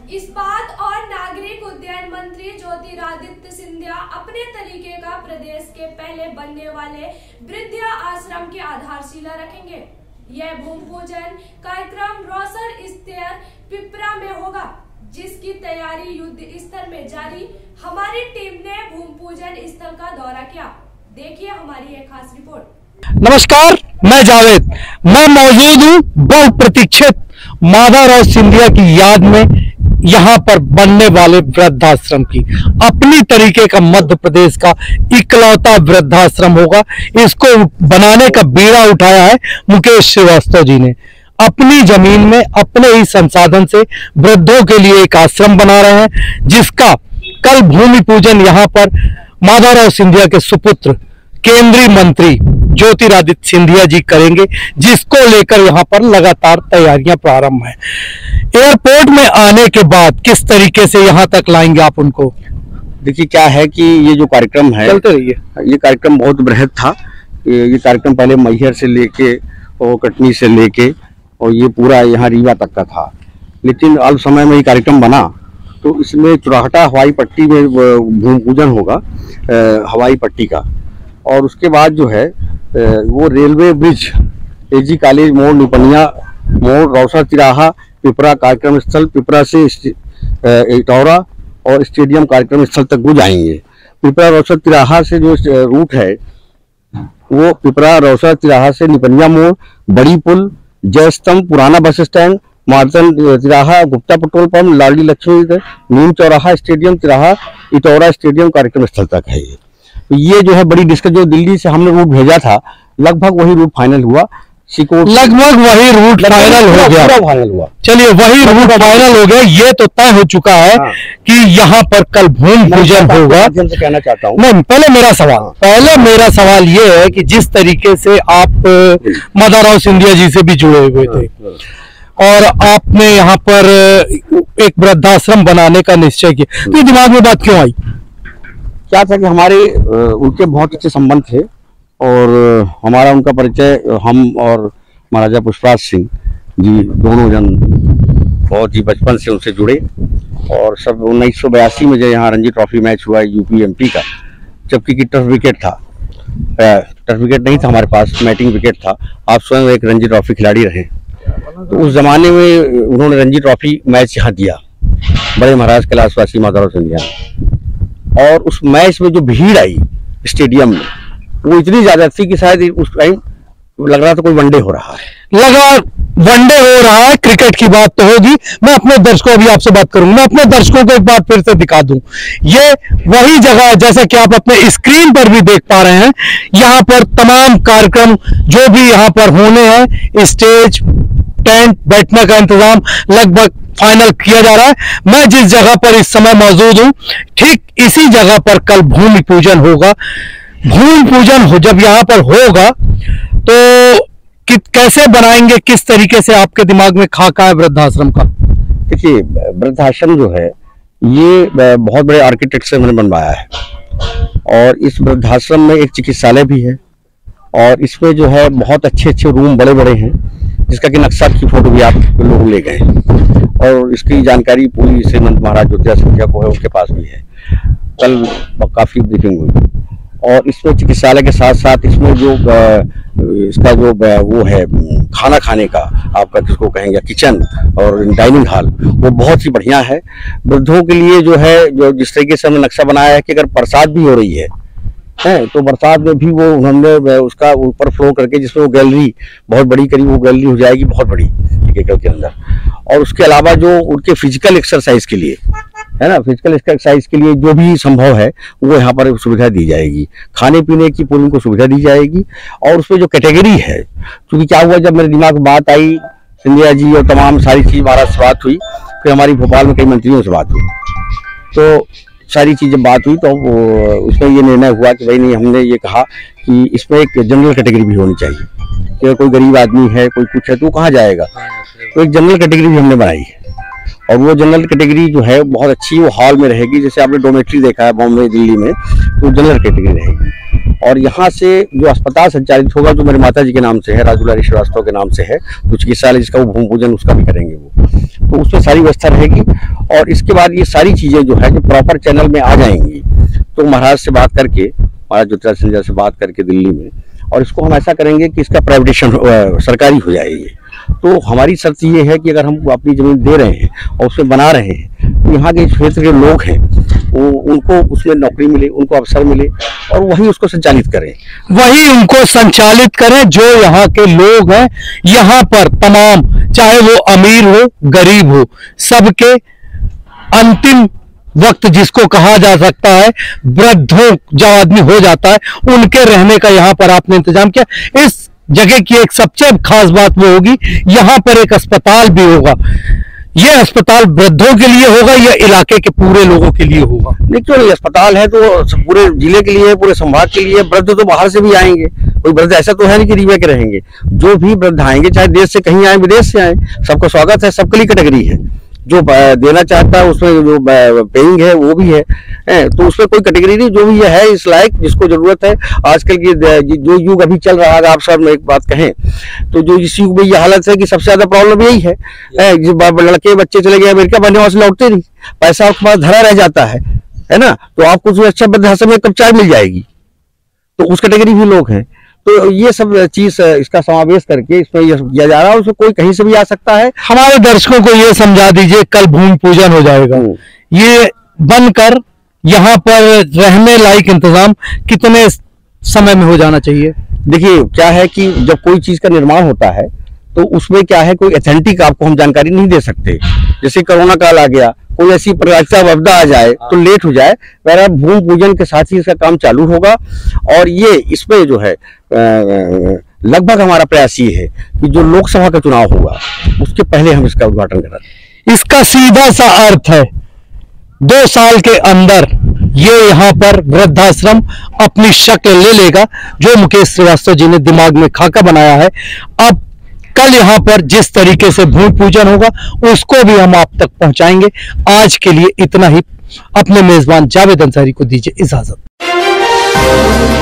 इस्पात और नागरिक उड्डयन मंत्री ज्योतिरादित्य सिंधिया अपने तरीके का प्रदेश के पहले बनने वाले वृद्धा आश्रम की आधारशिला रखेंगे। यह भूमि पूजन कार्यक्रम रोसर स्थित पिपरा में होगा, जिसकी तैयारी युद्ध स्तर में जारी। हमारी टीम ने भूमि पूजन स्थल का दौरा किया। देखिए हमारी एक खास रिपोर्ट। नमस्कार, मैं जावेद। मैं मौजूद हूँ बहुप्रतीक्षित माधवराव सिंधिया की याद में यहाँ पर बनने वाले वृद्धाश्रम की। अपनी तरीके का मध्य प्रदेश का इकलौता वृद्धाश्रम होगा। इसको बनाने का बीड़ा उठाया है मुकेश श्रीवास्तव जी ने। अपनी जमीन में अपने ही संसाधन से वृद्धों के लिए एक आश्रम बना रहे हैं, जिसका कल भूमि पूजन यहाँ पर माधवराव सिंधिया के सुपुत्र केंद्रीय मंत्री ज्योतिरादित्य सिंधिया जी करेंगे, जिसको लेकर यहाँ पर लगातार तैयारियां प्रारंभ हैं। एयरपोर्ट में आने के बाद किस तरीके से यहाँ तक लाएंगे आप उनको? देखिए क्या है कि ये जो कार्यक्रम है, चलते रहिए। ये कार्यक्रम बहुत बृहद था। ये कार्यक्रम पहले मैहर से लेके और कटनी से लेके और ये पूरा यहाँ रीवा तक का था, लेकिन अल्प समय में ये कार्यक्रम बना तो इसमें चुराहटा हवाई पट्टी में भूमि पूजन होगा हवाई पट्टी का। और उसके बाद जो है वो रेलवे ब्रिज, एजी कॉलेज मोड़, निपनिया मोड़, रौसा तिराहा, पिपरा कार्यक्रम स्थल, पिपरा से इटौरा और स्टेडियम कार्यक्रम स्थल तक वो जाएंगे। पिपरा रौसा तिराहा से जो रूट है वो पिपरा रौसा तिराहा से निपनिया मोड़, बड़ी पुल, जय स्तंभ, पुराना बस स्टैंड, मार्तन तिराहा, गुप्ता पेट्रोल पंप, लाडली लक्ष्मी, नीम चौराहा, स्टेडियम तिराहा, इटौरा स्टेडियम कार्यक्रम स्थल तक है। ये जो है बड़ी डिस्कस, जो दिल्ली से हमने रूट भेजा था लगभग वही रूट फाइनल हुआ। लगभग वही रूट फाइनल हो गया, फाइनल हुआ। चलिए वही रूट फाइनल हो गया। ये तो तय हो चुका है कि यहाँ पर कल भूमि पूजन होगा। कहना चाहता हूँ नहीं, पहले मेरा सवाल ये है कि जिस तरीके से आप माधवराव सिंधिया जी से भी जुड़े हुए थे और आपने यहाँ पर एक वृद्धाश्रम बनाने का निश्चय किया, तो दिमाग में बात क्यों आई? क्या था कि हमारे उनके बहुत अच्छे संबंध थे और हमारा उनका परिचय हम और महाराजा पुष्पराज सिंह जी दोनों जन बहुत ही बचपन से उनसे जुड़े। और सब 1982 में जो यहाँ रणजी ट्रॉफी मैच हुआ यूपी एमपी का, जबकि टर्फ विकेट था, टर्फ विकेट नहीं था हमारे पास, मैटिंग विकेट था। आप स्वयं एक रणजी ट्रॉफी खिलाड़ी रहे, तो उस जमाने में उन्होंने रणजी ट्रॉफी मैच यहाँ दिया बड़े महाराज कैलाशवासी माधवराव सिंधिया। और उस मैच में जो भीड़ आई स्टेडियम में वो इतनी ज्यादा थी कि शायद उस टाइम लग रहा था कोई वनडे हो रहा है। वनडे हो रहा है, क्रिकेट की बात तो होगी। मैं अपने दर्शकों, अभी आपसे बात करूंगा, मैं अपने दर्शकों को एक बात फिर से दिखा दूं। ये वही जगह है जैसा कि आप अपने स्क्रीन पर भी देख पा रहे हैं। यहाँ पर तमाम कार्यक्रम जो भी यहाँ पर होने हैं, स्टेज, टेंट, बैठने का इंतजाम लगभग फाइनल किया जा रहा है। मैं जिस जगह पर इस समय मौजूद हूं, ठीक इसी जगह पर कल भूमि पूजन होगा। भूमि पूजन जब यहाँ पर होगा तो कैसे बनाएंगे, किस तरीके से आपके दिमाग में खाका है वृद्धाश्रम का? देखिए, वृद्धाश्रम जो है ये बहुत बड़े आर्किटेक्ट से मैंने बनवाया है और इस वृद्धाश्रम में एक चिकित्सालय भी है और इसमें जो है बहुत अच्छे अच्छे रूम बड़े बड़े हैं, जिसका कि नक्शा की फोटो भी आप लोग ले गए और इसकी जानकारी पूरी श्रीमंत महाराज ज्योतिरादित्य सिंधिया को है, उसके पास भी है। कल काफी ब्रीफिंग हुई और इसमें चिकित्सालय के साथ साथ इसमें जो इसका जो वो है खाना खाने का, आपका किसको कहेंगे, किचन और डाइनिंग हॉल, वो बहुत ही बढ़िया है। वृद्धों के लिए जो है, जो जिस तरीके से हमने नक्शा बनाया है कि अगर बरसात भी हो रही है तो बरसात में भी वो उन्होंने उसका ऊपर फ्लो करके, जिसमें वो गैलरी बहुत बड़ी करी, वो गैलरी हो जाएगी बहुत बड़ी एक एकड़ के अंदर। और उसके अलावा जो उनके फिजिकल एक्सरसाइज के लिए है ना, फिजिकल एक्सरसाइज के लिए जो भी संभव है वो यहाँ पर सुविधा दी जाएगी। खाने पीने की पूरी उनको सुविधा दी जाएगी। और उसमें जो कैटेगरी है, क्योंकि क्या हुआ, जब मेरे दिमाग में बात आई, सिंधिया जी और तमाम सारी चीज महाराज से बात हुई, फिर हमारी भोपाल में कई मंत्रियों से बात हुई, तो सारी चीजें बात हुई, तो उसमें ये निर्णय हुआ कि भाई नहीं, हमने ये कहा कि इसमें एक जनरल कैटेगरी भी होनी चाहिए कि कोई गरीब आदमी है, कोई कुछ है, तो कहाँ जाएगा, तो एक जनरल कैटेगरी भी हमने बनाई है। और वो जनरल कैटेगरी जो है बहुत अच्छी, वो हॉल में रहेगी। जैसे आपने डोमेट्री देखा है बॉम्बे, दिल्ली में, तो जनरल कैटेगरी रहेगी। और यहाँ से जो अस्पताल संचालित होगा, जो मेरे माता जी के नाम से है, राजूलारी श्रीवास्तव के नाम से है, जो चिकित्सालय जिसका वो भूमि पूजन उसका भी करेंगे वो, तो उसमें सारी व्यवस्था रहेगी। और इसके बाद ये सारी चीजें जो है जो प्रॉपर चैनल में आ जाएंगी, तो महाराज से बात करके, महाराज ज्योतिराज सिंधिया से बात करके दिल्ली में, और इसको हम ऐसा करेंगे कि इसका प्राइवेटेशन सरकारी हो जाएगी। तो हमारी शर्त ये है कि अगर हम अपनी जमीन दे रहे हैं और उसमें बना रहे हैं, तो यहाँ के क्षेत्र के लोग हैं वो उनको उसमें नौकरी मिले, उनको अवसर मिले और वही उसको संचालित करें, वही उनको संचालित करें जो यहाँ के लोग हैं। यहाँ पर तमाम, चाहे वो अमीर हो गरीब हो, सबके अंतिम वक्त जिसको कहा जा सकता है वृद्धों जो आदमी हो जाता है, उनके रहने का यहाँ पर आपने इंतजाम किया। इस जगह की एक सबसे खास बात वो होगी, यहाँ पर एक अस्पताल भी होगा। ये अस्पताल वृद्धों के लिए होगा या इलाके के पूरे लोगों के लिए होगा? नहीं, क्यों नहीं, अस्पताल है तो पूरे जिले के लिए, पूरे संभाग के लिए। वृद्ध तो बाहर से भी आएंगे, कोई वृद्ध ऐसा तो है नहीं कि रीवा के रहेंगे। जो भी वृद्ध आएंगे, चाहे देश से कहीं आए, विदेश से आए, सबका स्वागत है। सबके लिए कैटेगरी है, जो देना चाहता है उसमें जो पेइंग है वो भी है, तो उसमें कोई कैटेगरी नहीं। जो भी ये है इस लायक, जिसको जरूरत है, आजकल की जो युग अभी चल रहा है, आप सब में एक बात कहें तो जो इस युग में ये हालत है कि सबसे ज्यादा प्रॉब्लम यही है, लड़के बच्चे चले गए अमेरिका, बनने वहां से लौटते नहीं, पैसा आपके पास धरा रह जाता है ना, तो आपको उसमें अच्छा वृद्धाश्रम में कब चाय मिल जाएगी, तो उस कैटेगरी भी लोग हैं। तो ये सब चीज इसका समावेश करके इसमें ये किया जा रहा है। उसमें कोई कहीं से भी आ सकता है। हमारे दर्शकों को ये समझा दीजिए, कल भूमि पूजन हो जाएगा, ये बनकर यहाँ पर रहने लायक इंतजाम कितने समय में हो जाना चाहिए? देखिए क्या है कि जब कोई चीज का निर्माण होता है तो उसमें क्या है, कोई ऑथेंटिक आपको हम जानकारी नहीं दे सकते। जैसे कोरोना काल आ गया, कोई ऐसी प्राकृतिक आपदा आ जाए तो लेट हो जाए, वह भूमि पूजन के साथ ही इसका काम चालू होगा। और ये इसमें जो है लगभग हमारा प्रयास ये है कि जो लोकसभा का चुनाव होगा उसके पहले हम इसका उद्घाटन करें। इसका सीधा सा अर्थ है 2 साल के अंदर ये यहाँ पर वृद्धाश्रम अपनी शक्ल ले लेगा, जो मुकेश श्रीवास्तव जी ने दिमाग में खाका बनाया है। अब कल यहाँ पर जिस तरीके से भूमि पूजन होगा उसको भी हम आप तक पहुंचाएंगे। आज के लिए इतना ही। अपने मेजबान जावेद अंसारी को दीजिए इजाजत।